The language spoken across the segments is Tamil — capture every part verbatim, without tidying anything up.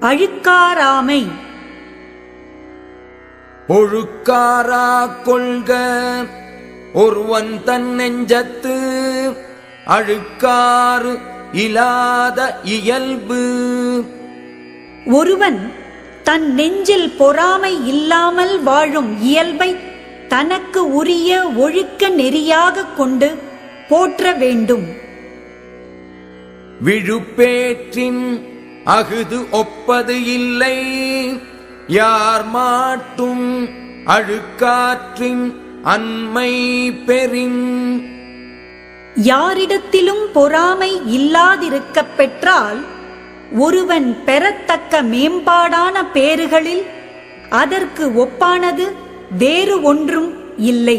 அழுக்காராமை. ஒழுக்காரா கொள்க ஒருவன் தன் நெஞ்சத்து அழுக்காறு இலாத இயல்பு. ஒருவன் தன் நெஞ்சில் பொறாமை இல்லாமல் வாழும் இயல்பை தனக்கு உரிய ஒழுக்க நெறியாக கொண்டு போற்ற வேண்டும். விழுப்பேற்றின் அகுது ஒப்பது இல்லை யார் மாட்டும் அழுக்காற்றின் அண்மை பெறின். யாரிடத்திலும் பொறாமை இல்லாதிருக்க பெற்றால் ஒருவன் பெறத்தக்க மேம்பாடான பேறுகளில் அதற்கு ஒப்பானது வேறு ஒன்றும் இல்லை.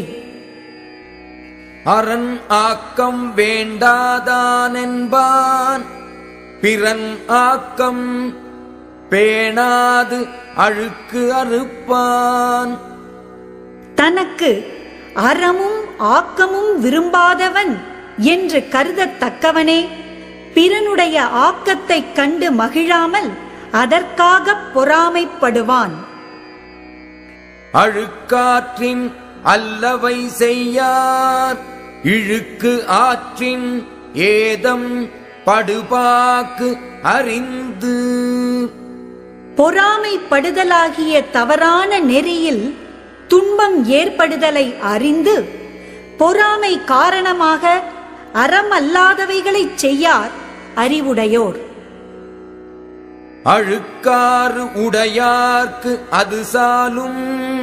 அரண் ஆக்கம் வேண்டாதான் என்பான் பிறன் ஆக்கம் பேணாது அழுக்கு அறுப்பான். தனக்கு அறமும் ஆக்கமும் விரும்பாதவன் என்று கருதத்தக்கவனே பிறனுடைய ஆக்கத்தைக் கண்டு மகிழாமல் அதற்காக பொறாமைப்படுவான். அழுக்காற்றின் அல்லவை செய்யார் இழுக்கு ஆற்றின் ஏதம் படுபாக்கு அறிந்து. பொறாமைப்படுதலாகிய தவறான நெறியில் துன்பம் ஏற்படுதலை அறிந்து பொறாமை காரணமாக அறமல்லாதவைகளை செய்யார் அறிவுடையோர். அழுக்காறு உடையார்க்கு அது சாலும்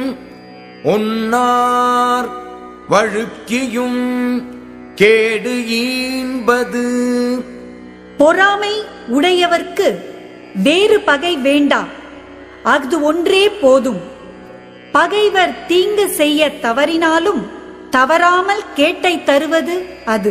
ஒன்னார் வழுக்கியும் கேடு ஈன்பது. பொறாமை உடையவர்க்கு வேறு பகை வேண்டாம், அது ஒன்றே போதும். பகைவர் தீங்கு செய்ய தவறினாலும் தவறாமல் கேட்டை தருவது அது.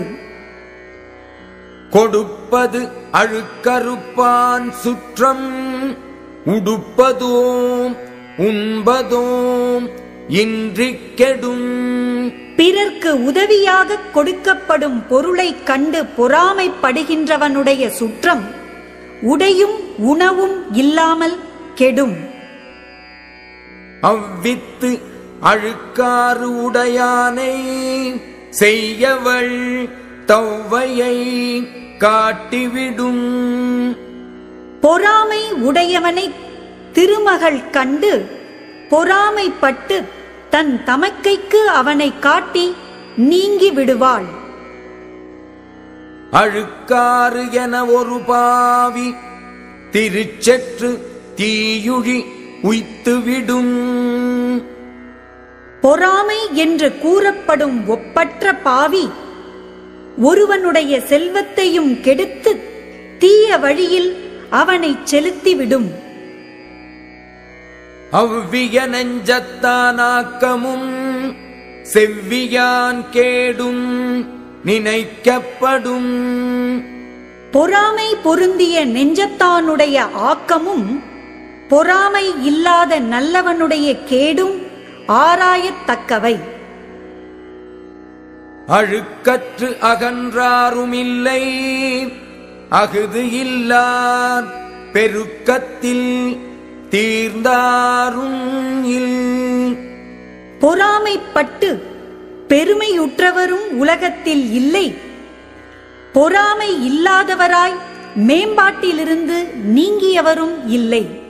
கொடுப்பது அழுக்கறுப்பான் சுற்றம் உடுப்பதோம் உண்பதோம் இன்றி கெடும். பிறர்க்கு உதவியாக கொடுக்கப்படும் பொருளை கண்டு பொறாமைப்படுகின்றவனுடைய சுற்றம் உடையும் உணவும் இல்லாமல் கெடும். அவ்வித்து அழுக்காறு உடையானை செய்யவள் தவ்வையை காட்டிவிடும். பொறாமை உடையவனை திருமகள் கண்டு பொறாமைப்பட்டு தன் தமக்கைக்கு அவனை காட்டி நீங்கி விடுவாள். அழுக்காறு என ஒரு பாவி திருச்செற்று தீயுழி உய்த்துவிடும். பொறாமை என்று கூறப்படும் ஒப்பற்ற பாவி ஒருவனுடைய செல்வத்தையும் கெடுத்து தீய வழியில் அவனை செலுத்திவிடும். அவ்விய நெஞ்சத்தானாக்கமும் செவ்வியான் கேடும் நினைக்கப்படும். பொறாமை பொருந்திய நெஞ்சத்தானுடைய ஆக்கமும் பொறாமை இல்லாத நல்லவனுடைய கேடும் ஆராயத்தக்கவை. அழுக்கற்று அகன்றாருமில்லை அகுது இல்லார் பெருக்கத்தில் தீர்ந்தாரும் இல். பொறாமைப்பட்டு பெருமையுற்றவரும் உலகத்தில் இல்லை, பொறாமை இல்லாதவராய் மேம்பாட்டிலிருந்து நீங்கியவரும் இல்லை.